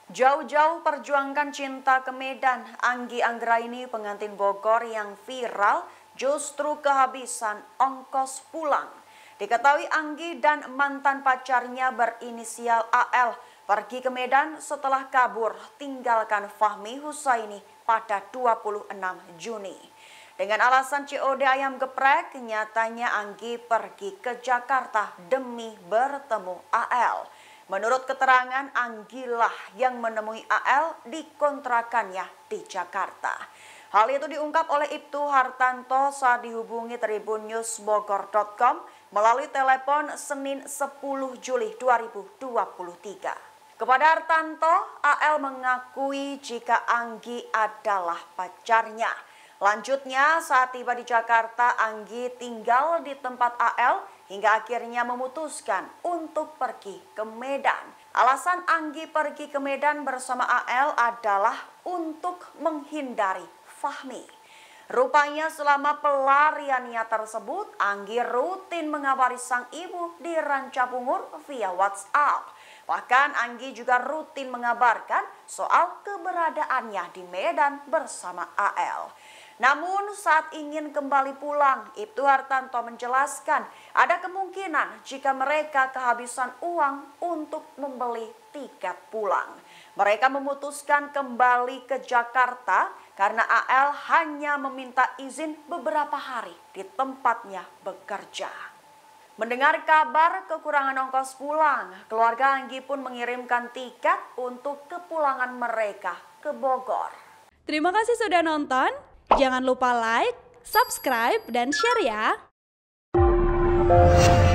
Jauh-jauh perjuangkan cinta ke Medan, Anggi Anggraini pengantin Bogor yang viral justru kehabisan ongkos pulang. Diketahui Anggi dan mantan pacarnya berinisial AL pergi ke Medan setelah kabur tinggalkan Fahmi Husaini pada 26 Juni. Dengan alasan COD ayam geprek, nyatanya Anggi pergi ke Jakarta demi bertemu AL. Menurut keterangan, Anggi lah yang menemui AL di kontrakannya di Jakarta. Hal itu diungkap oleh Ibtu Hartanto saat dihubungi tribunnews.bogor.com melalui telepon Senin 10 Juli 2023. Kepada Hartanto, AL mengakui jika Anggi adalah pacarnya. Lanjutnya, saat tiba di Jakarta, Anggi tinggal di tempat AL hingga akhirnya memutuskan untuk pergi ke Medan. Alasan Anggi pergi ke Medan bersama AL adalah untuk menghindari Fahmi. Rupanya selama pelariannya tersebut, Anggi rutin mengabari sang ibu di Rancabungur via WhatsApp. Bahkan Anggi juga rutin mengabarkan soal keberadaannya di Medan bersama AL. Namun saat ingin kembali pulang, Ibtu Hartanto menjelaskan ada kemungkinan jika mereka kehabisan uang untuk membeli tiket pulang. Mereka memutuskan kembali ke Jakarta karena AL hanya meminta izin beberapa hari di tempatnya bekerja. Mendengar kabar kekurangan ongkos pulang, keluarga Anggi pun mengirimkan tiket untuk kepulangan mereka ke Bogor. Terima kasih sudah nonton. Jangan lupa like, subscribe, dan share ya.